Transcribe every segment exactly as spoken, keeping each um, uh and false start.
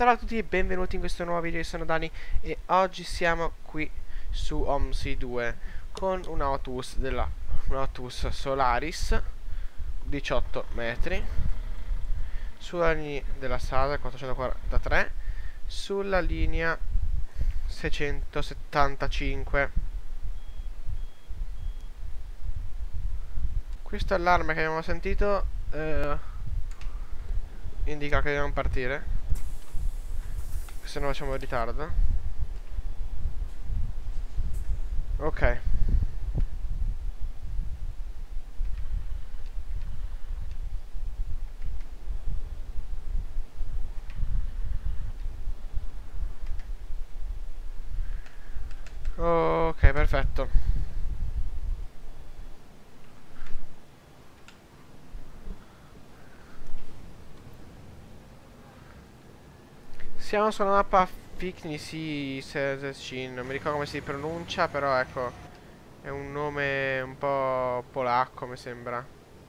Salve a tutti e benvenuti in questo nuovo video, io sono Dani e oggi siamo qui su OMSI due con un autobus della un autobus Solaris diciotto metri sulla linea della strada quattrocentoquarantatré sulla linea seicentosettantacinque. Questo allarme che abbiamo sentito eh, indica che dobbiamo partire, se no facciamo in ritardo. Ok. Ok, perfetto. Siamo sulla mappa Fiknisi Szezecin, non mi ricordo come si pronuncia, però ecco, è un nome un po' polacco, mi sembra.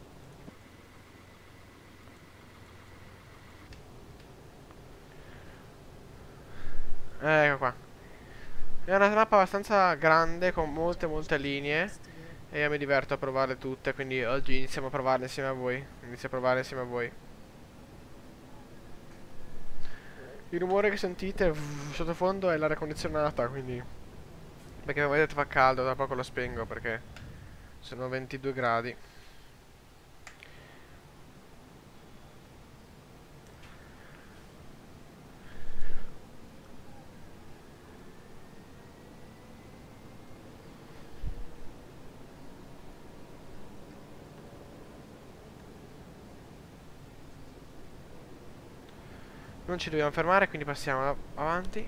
Ecco qua. È una mappa abbastanza grande, con molte molte linee, e io mi diverto a provarle tutte, quindi oggi iniziamo a provarle insieme a voi. Inizio a provarle insieme a voi. Il rumore che sentite sottofondo è l'aria condizionata, quindi... Perché come vedete fa caldo, tra poco lo spengo perché sono ventidue gradi. Non ci dobbiamo fermare, quindi passiamo avanti.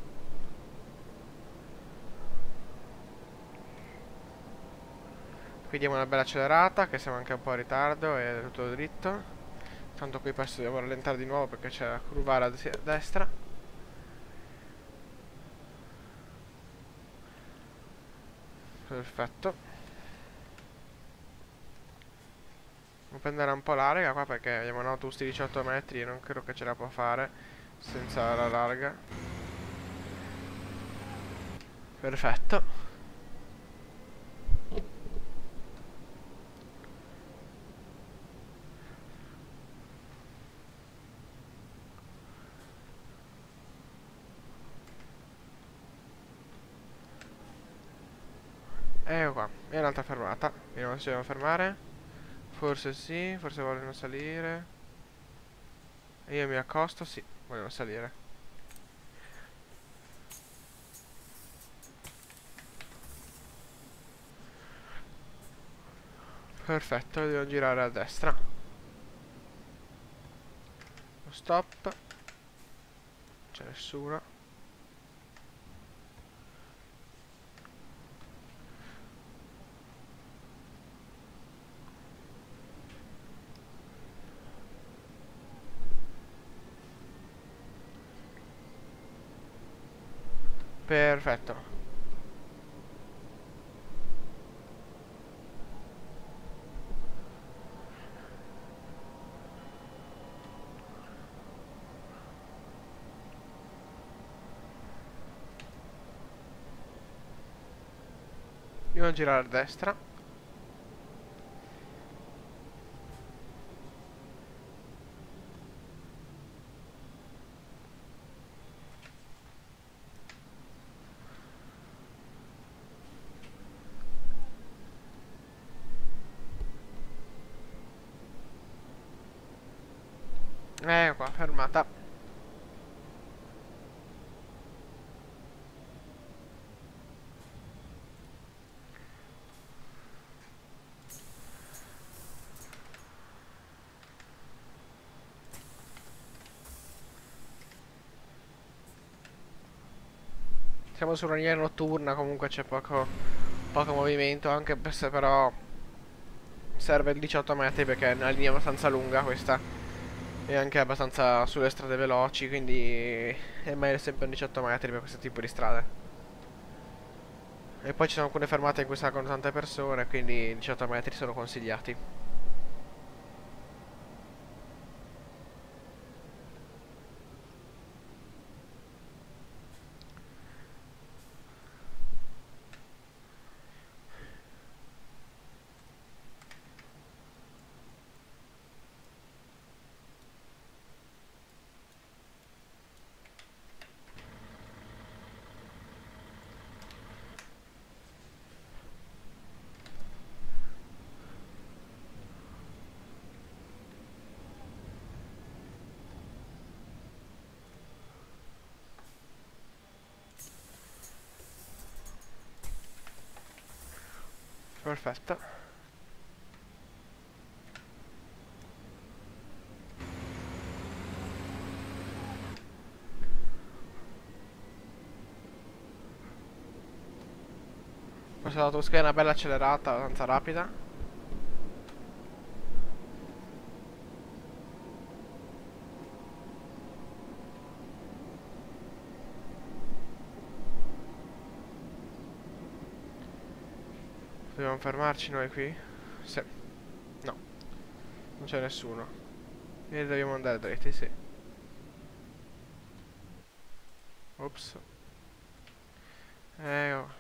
Qui diamo una bella accelerata, che siamo anche un po' in ritardo e è tutto dritto. Tanto qui poi dobbiamo rallentare di nuovo perché c'è la curvare a destra. Perfetto. Devo prendere un po' larga qua perché abbiamo un autobus di diciotto metri e non credo che ce la può fare senza la larga. Perfetto. Ecco qua, e un'altra fermata. Vediamo se ci dobbiamo fermare. Forse sì, forse vogliono salire. E io mi accosto, sì, vogliono salire. Perfetto, devo girare a destra. Stop. C'è nessuno. Perfetto. Devo girare a destra. Ecco qua, fermata. Siamo su una linea notturna, comunque c'è poco, poco movimento, anche se però serve il diciotto metri perché è una linea abbastanza lunga questa. E anche abbastanza sulle strade veloci, quindi è meglio sempre un diciotto metri per questo tipo di strade. E poi ci sono alcune fermate in cui salgono tante persone, quindi diciotto metri sono consigliati. Perfetto. Questa autoscala è una bella accelerata, abbastanza rapida. Dobbiamo fermarci noi qui? Sì. No, non c'è nessuno. E dobbiamo andare dritti, sì. Ops. Eh, oh.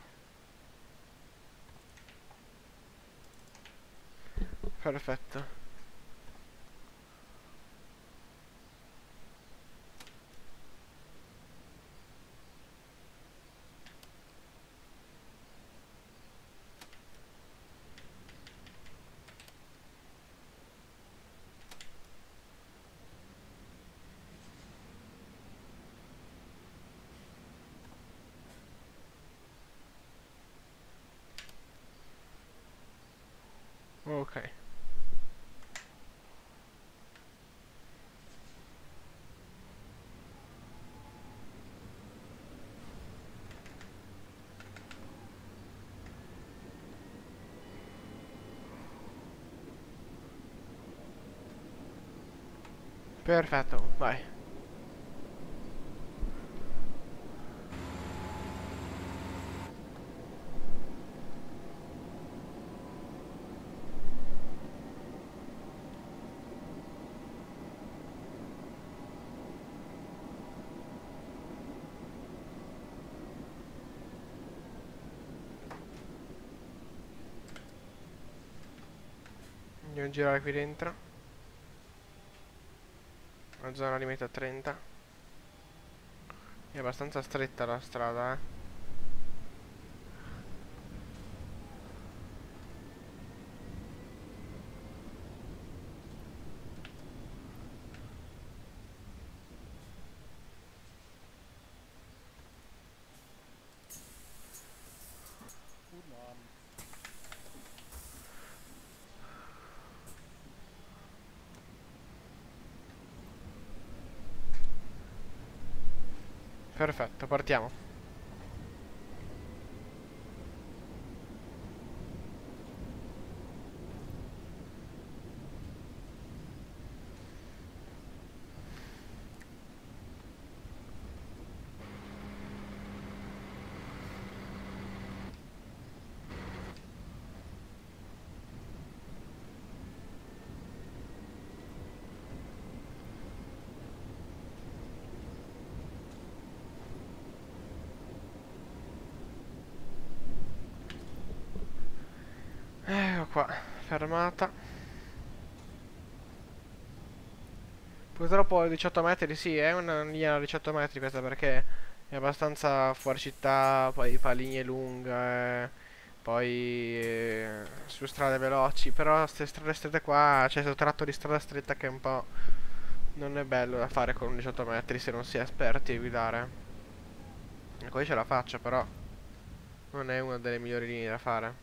Perfetto. Ok. Perfetto, vai. Andiamo a girare qui dentro. La zona limite a trenta. È abbastanza stretta la strada, eh. Perfetto, partiamo. Ecco qua, fermata. Purtroppo diciotto metri, sì, è una linea da diciotto metri questa perché è abbastanza fuori città, poi fa linee lunghe, poi eh, su strade veloci, però queste strade strette qua, c'è questo tratto di strada stretta che è un po' non è bello da fare con diciotto metri se non si è esperti a guidare. E poi ce la faccio, però non è una delle migliori linee da fare.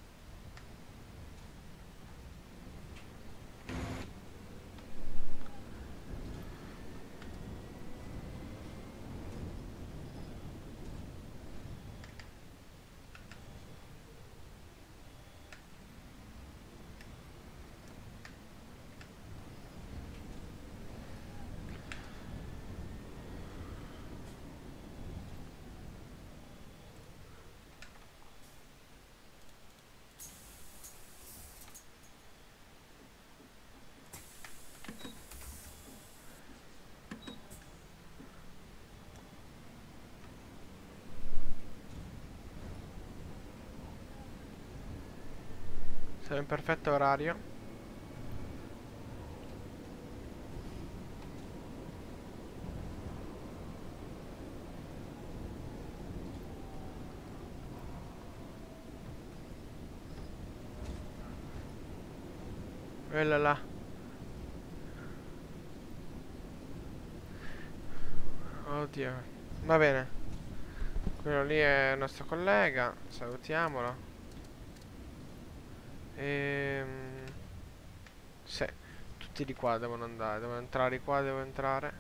Siamo in perfetto orario. Quella là. Oddio. Va bene. Quello lì è il nostro collega. Salutiamolo. Ehm... Sì, tutti di qua devono andare. Devo entrare di qua, devo entrare.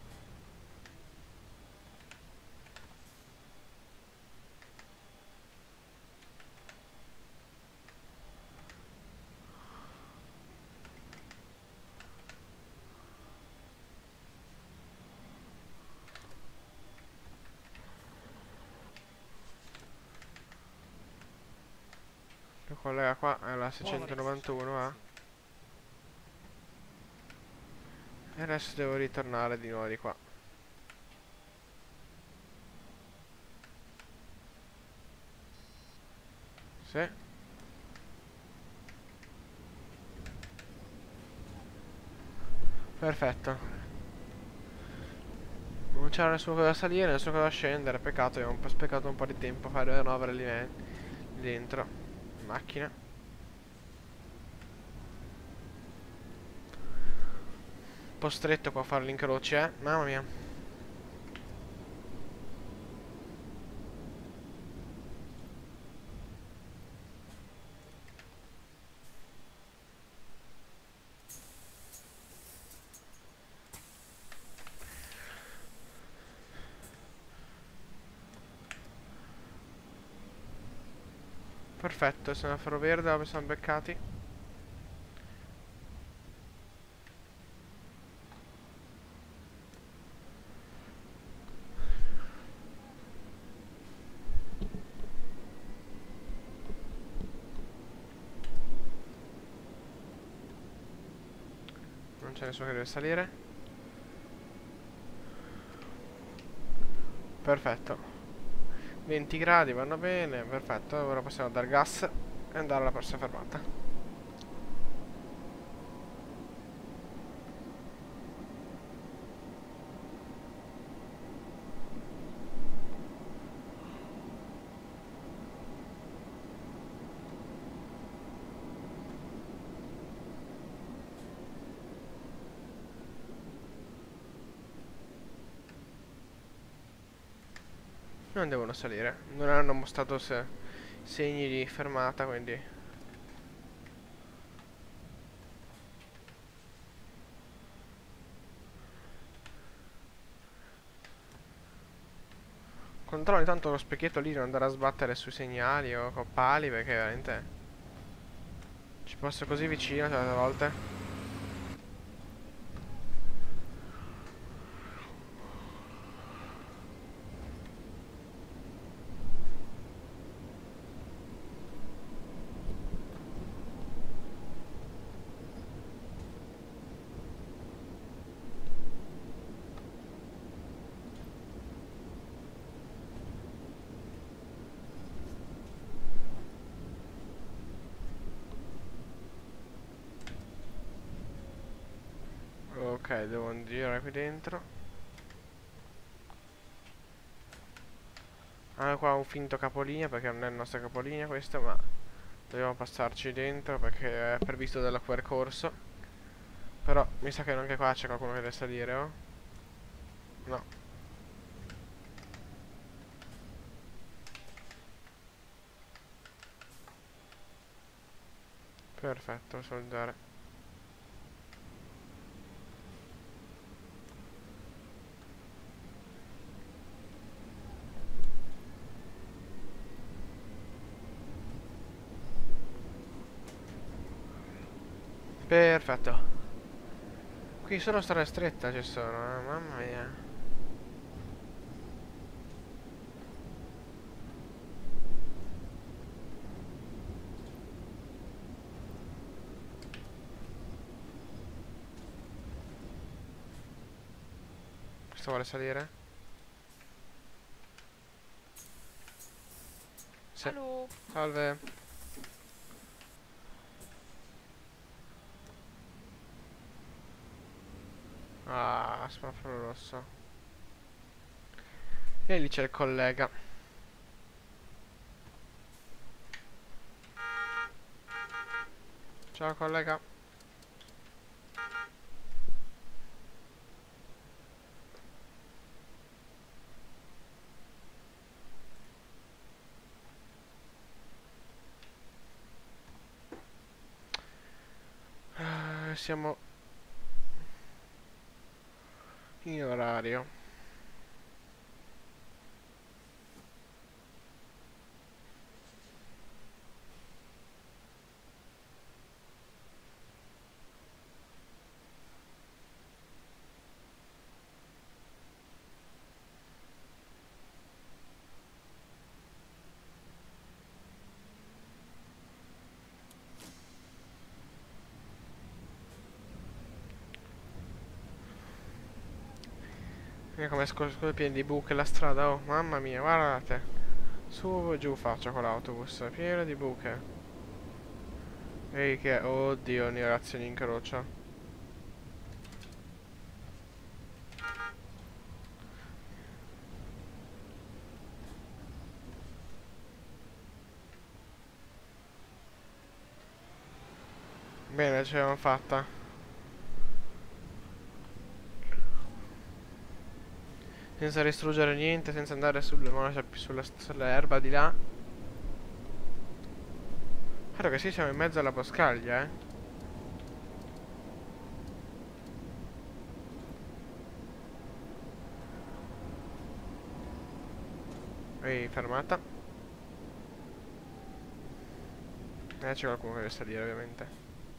Lo collega qua, è la seicentonovantuno, eh. E adesso devo ritornare di nuovo di qua. Sì. Perfetto. Non c'era nessuno da salire, nessuno da scendere. Peccato, abbiamo un po' sprecato un po' di tempo a fare le manovre lì dentro. Macchina. Un po' stretto qua a fare l'incroci, eh. Mamma mia. Perfetto, il semaforo verde dove siamo beccati. Non c'è nessuno che deve salire. Perfetto. venti gradi vanno bene, perfetto. Ora possiamo dar gas e andare alla prossima fermata. Non devono salire. Non hanno mostrato se segni di fermata, quindi controlli tanto lo specchietto lì, non andare a sbattere sui segnali o con pali, perché veramente ci passo così vicino tante volte. Ok, devo girare qui dentro. Ah, qua un finto capolinea, perché non è il nostro capolinea questo, ma dobbiamo passarci dentro perché è previsto dal percorso. Però mi sa che anche qua c'è qualcuno che deve salire, oh? No. Perfetto, soldare. Perfetto. Qui solo strada stretta ci sono, eh? Mamma mia. Questo vuole salire? Sì. Allo. Salve. Ah, semaforo rosso. E lì c'è il collega. Ciao collega. siamo in orario. E come scorre pieni di buche la strada, oh mamma mia, guardate. Su e giù faccio con l'autobus, pieno di buche. Ehi che, oddio, reazioni in croce. Bene, ce l'abbiamo fatta. Senza distruggere niente, senza andare sulle, sulla, sull'erba di là. Guarda che sì, siamo in mezzo alla boscaglia, eh. Ehi, fermata. Eh, c'è qualcuno che deve salire, ovviamente.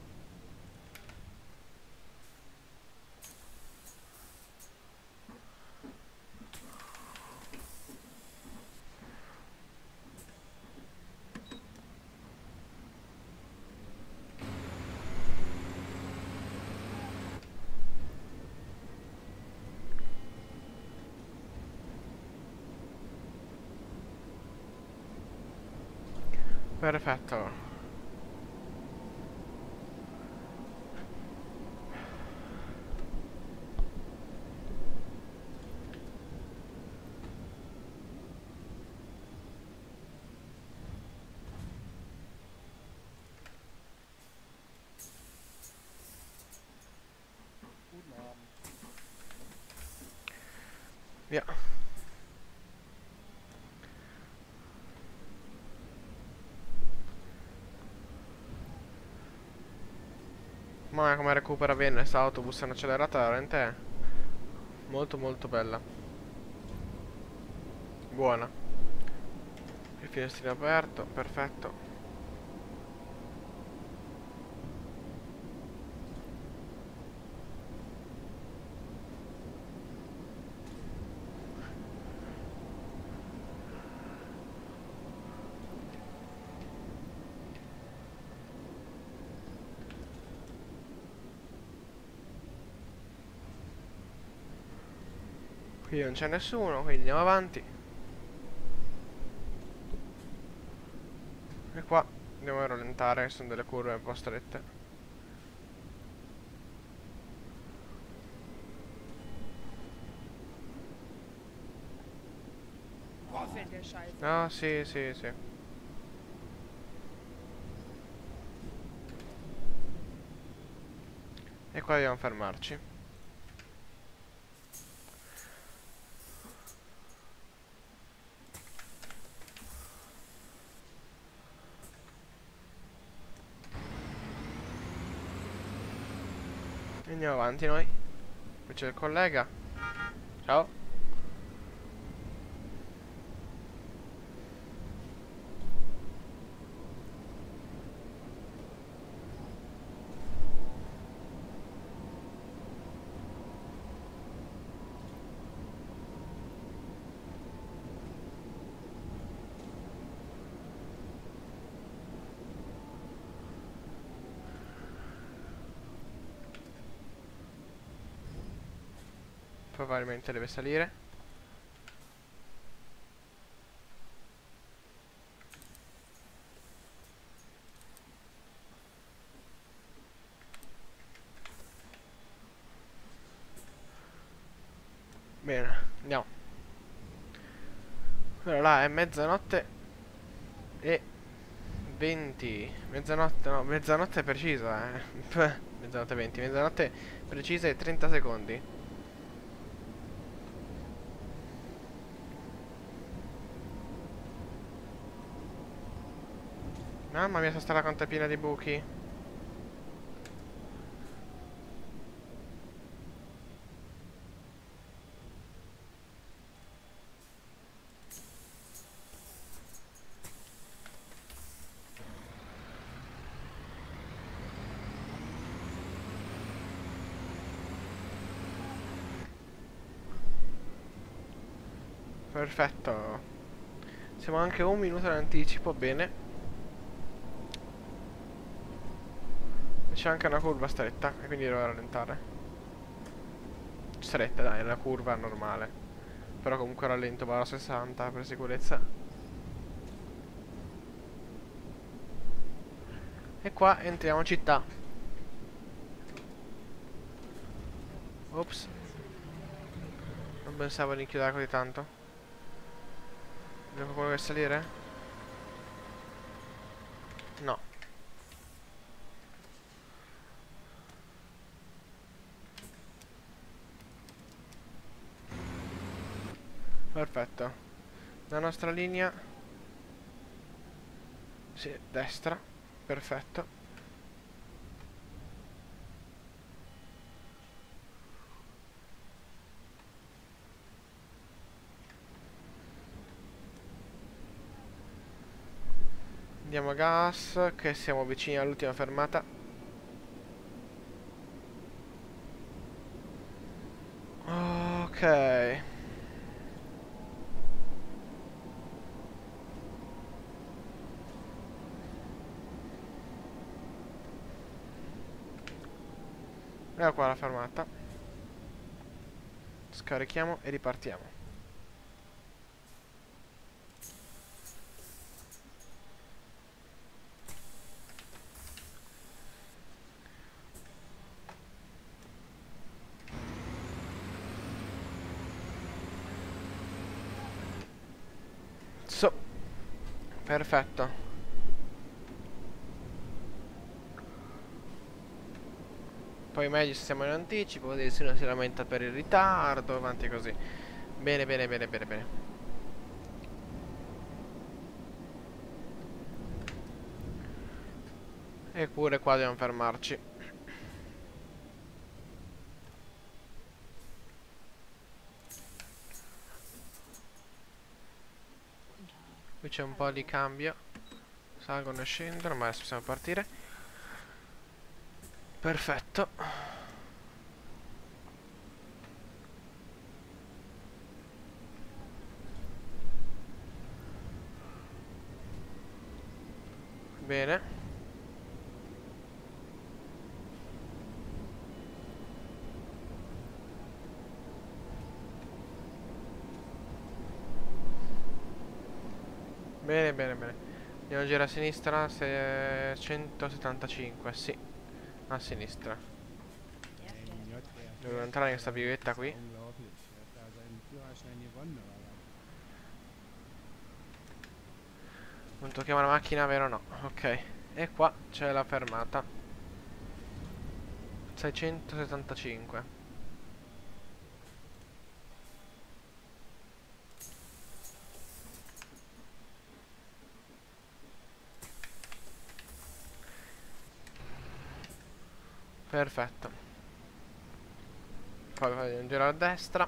Perfetto. Via. Ma come recupera bene questa autobus in accelerata, veramente è molto molto bella. Buona. Il finestrino aperto, perfetto. Qui non c'è nessuno, quindi andiamo avanti. E qua andiamo a rallentare, sono delle curve un po' strette. Ah, sì, sì, sì. E qua dobbiamo fermarci. E andiamo avanti noi. Qui c'è il collega. Ciao. Probabilmente deve salire. Bene, andiamo. Allora là è mezzanotte e venti. Mezzanotte, no, mezzanotte precisa, eh. Mezzanotte e venti, mezzanotte precisa e trenta secondi. Mamma mia, sta strada quanto è piena di buchi. Perfetto. Siamo anche un minuto in anticipo, bene. C'è anche una curva stretta e quindi devo rallentare. Stretta, dai, è una curva normale. Però comunque rallento, vado a sessanta per sicurezza. E qua entriamo in città. Ops. Non pensavo di chiudere così tanto. Devo quello che salire? No. Perfetto. La nostra linea. Sì, destra. Perfetto. Diamo gas, che siamo vicini all'ultima fermata. Ok. Ecco qua la fermata. Scarichiamo e ripartiamo. So. Perfetto. Poi meglio se siamo in anticipo, così nessuno si lamenta per il ritardo, avanti così. Bene, bene, bene, bene, bene. E pure qua dobbiamo fermarci. Qui c'è un po' di cambio. Salgono e scendono, ma adesso possiamo partire. Perfetto. Bene. Bene, bene, bene. Andiamo a girare a sinistra, centosettantacinque, sì. A sinistra. Devo entrare in questa vietta qui. Non tocchiamo la macchina, vero? No. Ok. E qua c'è la fermata. seicentosettantacinque. Perfetto. Poi voglio un giro a destra.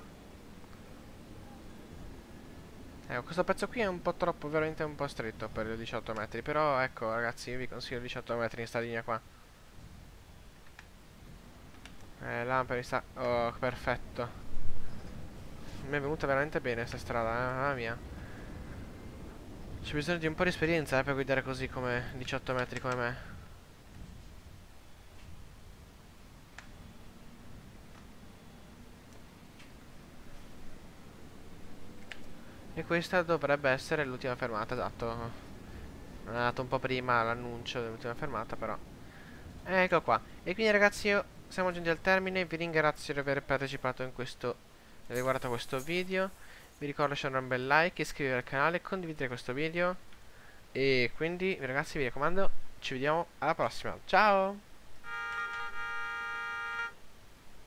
Ecco, questo pezzo qui è un po' troppo, veramente un po' stretto per i diciotto metri. Però ecco ragazzi, io vi consiglio diciotto metri in sta linea qua. Eh, lampari sta... Oh, perfetto. Mi è venuta veramente bene questa strada, eh, mamma mia. C'è bisogno di un po' di esperienza eh, per guidare così come diciotto metri come me. E questa dovrebbe essere l'ultima fermata, esatto. È andato un po' prima l'annuncio dell'ultima fermata, però. Ecco qua. E quindi ragazzi, io siamo giunti al termine. Vi ringrazio di aver partecipato in questo, di aver guardato questo video. Vi ricordo di lasciare un bel like, iscrivervi al canale, condividere questo video. E quindi ragazzi, vi raccomando, ci vediamo alla prossima. Ciao!